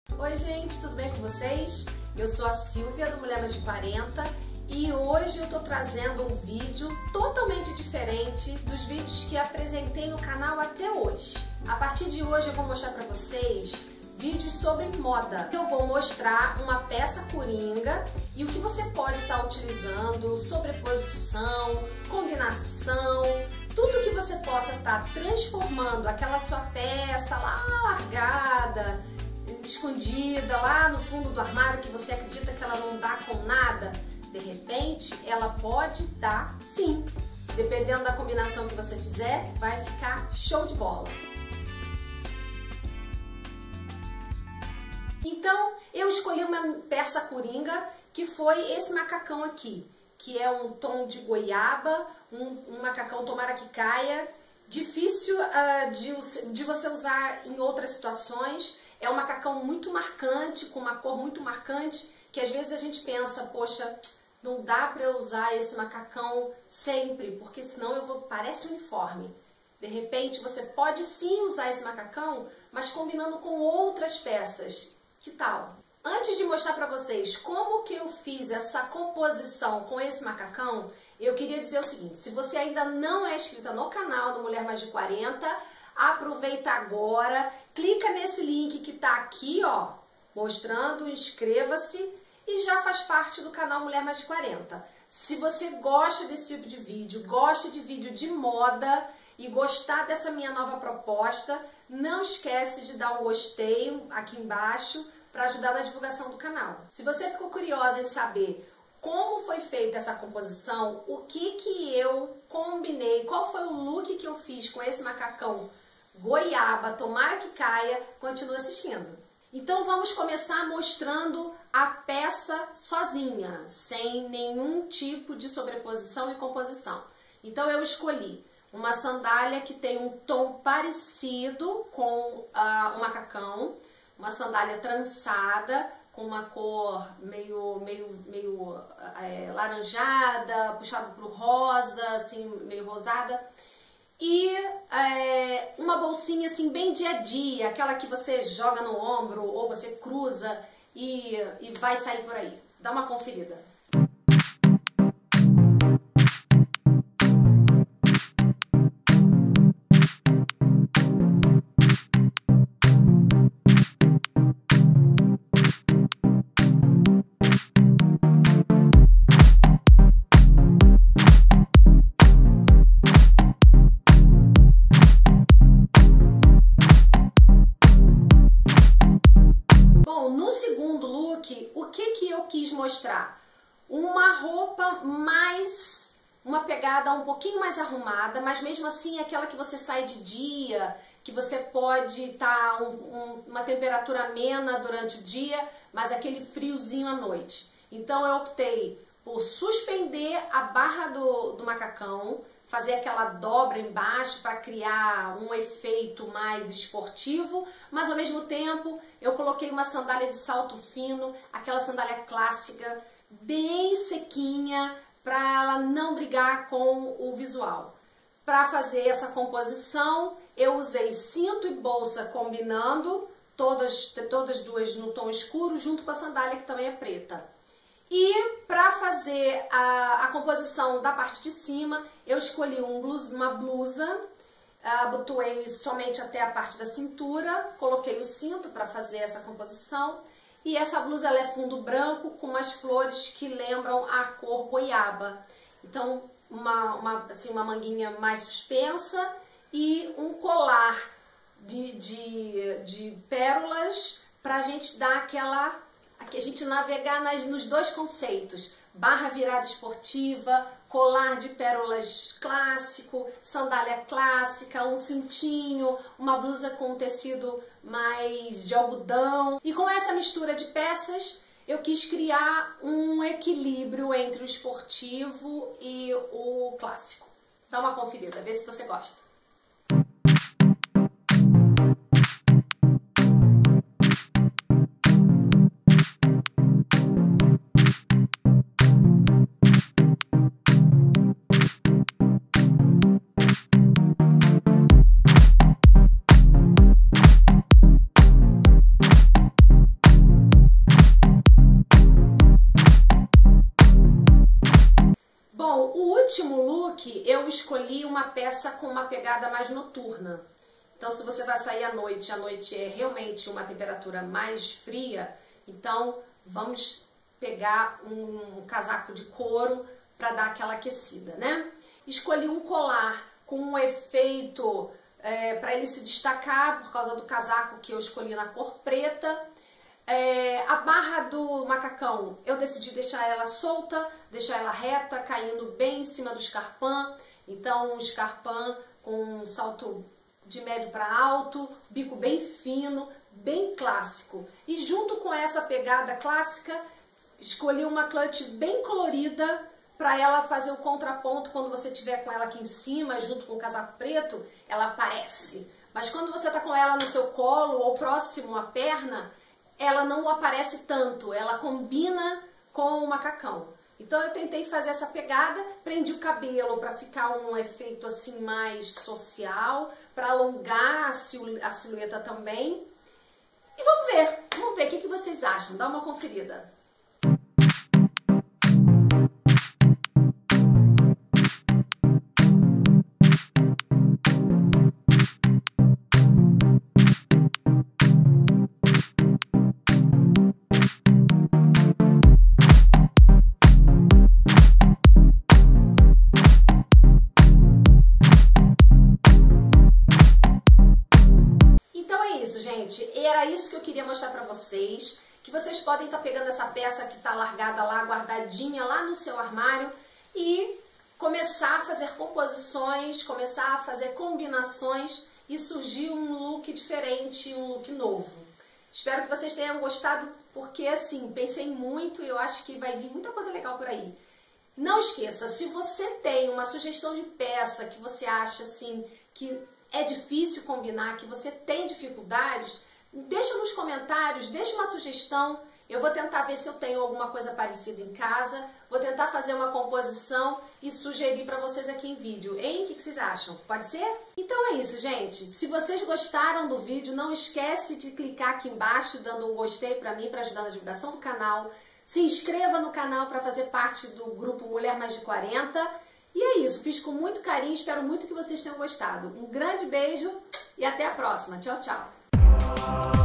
Oi gente, tudo bem com vocês? Eu sou a Silvia do Mulher Mais de 40 e hoje eu tô trazendo um vídeo totalmente diferente dos vídeos que apresentei no canal até hoje. A partir de hoje eu vou mostrar para vocês vídeos sobre moda. Eu vou mostrar uma peça coringa e o que você pode estar utilizando, sobreposição, combinação, tudo que você possa estar transformando aquela sua peça lá largada, escondida lá no fundo do armário, que você acredita que ela não dá com nada, de repente ela pode dar sim. Dependendo da combinação que você fizer, vai ficar show de bola. Então eu escolhi uma peça coringa que foi esse macacão aqui, que é um tom de goiaba, um macacão tomara que caia, difícil de você usar em outras situações. É um macacão muito marcante, com uma cor muito marcante, que às vezes a gente pensa, poxa, não dá para eu usar esse macacão sempre, porque senão parece uniforme. De repente você pode sim usar esse macacão, mas combinando com outras peças. Que tal? Antes de mostrar para vocês como que eu fiz essa composição com esse macacão, eu queria dizer o seguinte: se você ainda não é inscrita no canal do Mulher Mais de 40, aproveita agora, clica nesse link que tá aqui, ó, mostrando, inscreva-se e já faz parte do canal Mulher Mais de 40. Se você gosta desse tipo de vídeo, gosta de vídeo de moda e gostar dessa minha nova proposta, não esquece de dar um gostei aqui embaixo para ajudar na divulgação do canal. Se você ficou curiosa em saber como foi feita essa composição, o que eu combinei, qual foi o look que eu fiz com esse macacão goiaba, tomara que caia, continua assistindo. Então vamos começar mostrando a peça sozinha, sem nenhum tipo de sobreposição e composição. Então eu escolhi uma sandália que tem um tom parecido com o macacão, uma sandália trançada, com uma cor meio laranjada, puxado pro rosa, assim, meio rosada. E uma bolsinha assim bem dia a dia, aquela que você joga no ombro ou você cruza e vai sair por aí. Dá uma conferida. O que eu quis mostrar? Uma roupa uma pegada um pouquinho mais arrumada, mas mesmo assim aquela que você sai de dia, que você pode estar uma temperatura amena durante o dia, mas aquele friozinho à noite. Então eu optei por suspender a barra do macacão, fazer aquela dobra embaixo para criar um efeito mais esportivo, mas ao mesmo tempo eu coloquei uma sandália de salto fino, aquela sandália clássica, bem sequinha, para ela não brigar com o visual. Para fazer essa composição, eu usei cinto e bolsa combinando, todas duas no tom escuro, junto com a sandália que também é preta. E para fazer a composição da parte de cima, eu escolhi uma blusa, abotoei somente até a parte da cintura, coloquei o cinto para fazer essa composição. E essa blusa ela é fundo branco com umas flores que lembram a cor goiaba. Então uma manguinha mais suspensa e um colar de pérolas para a gente dar a gente navegar nos dois conceitos: barra virada esportiva, colar de pérolas clássico, sandália clássica, um cintinho, uma blusa com um tecido mais de algodão. E com essa mistura de peças, eu quis criar um equilíbrio entre o esportivo e o clássico. Dá uma conferida, vê se você gosta. peça com uma pegada mais noturna. Então, se você vai sair à noite é realmente uma temperatura mais fria, então vamos pegar um casaco de couro para dar aquela aquecida, né? Escolhi um colar com um efeito para ele se destacar por causa do casaco que eu escolhi na cor preta. A barra do macacão eu decidi deixar ela solta, deixar ela reta, caindo bem em cima do escarpin. Então um escarpin com um salto de médio para alto, bico bem fino, bem clássico. E junto com essa pegada clássica, escolhi uma clutch bem colorida para ela fazer o contraponto. Quando você tiver com ela aqui em cima, junto com o casaco preto, ela aparece. Mas quando você está com ela no seu colo ou próximo à perna, ela não aparece tanto, ela combina com o macacão. Então eu tentei fazer essa pegada, prendi o cabelo para ficar um efeito assim mais social, para alongar a silhueta também. E vamos ver o que vocês acham, dá uma conferida. Era isso que eu queria mostrar pra vocês, que vocês podem estar pegando essa peça que tá largada lá, guardadinha lá no seu armário e começar a fazer composições, começar a fazer combinações e surgir um look diferente, um look novo. Espero que vocês tenham gostado, porque assim, pensei muito e eu acho que vai vir muita coisa legal por aí. Não esqueça, se você tem uma sugestão de peça que você acha assim que é difícil combinar, que você tem dificuldades, deixa nos comentários, deixa uma sugestão. Eu vou tentar ver se eu tenho alguma coisa parecida em casa, vou tentar fazer uma composição e sugerir para vocês aqui em vídeo. Hein? O que vocês acham? Pode ser? Então é isso, gente. Se vocês gostaram do vídeo, não esquece de clicar aqui embaixo, dando um gostei para mim, para ajudar na divulgação do canal. Se inscreva no canal para fazer parte do grupo Mulher Mais de 40. E é isso, fiz com muito carinho, espero muito que vocês tenham gostado. Um grande beijo e até a próxima. Tchau, tchau.